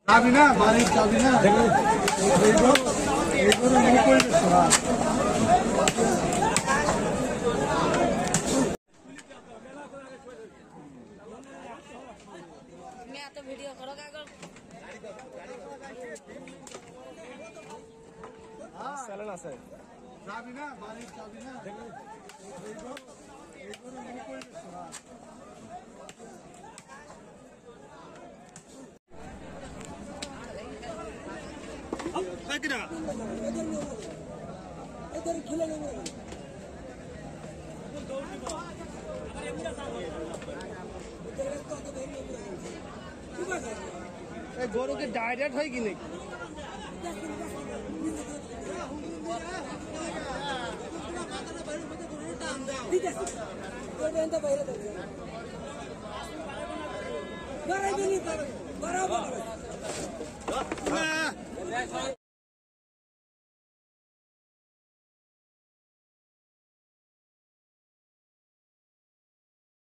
যাবি না বাড়ি যাবি না এইগুলো মনে করবে मैं तो वीडियो करो कागल চলে না স্যার যাবি না বাড়ি যাবি না এইগুলো মনে করবে Sakina. গরুকে ডাইরেক্ট হয় কি নাকি ঠিক আছে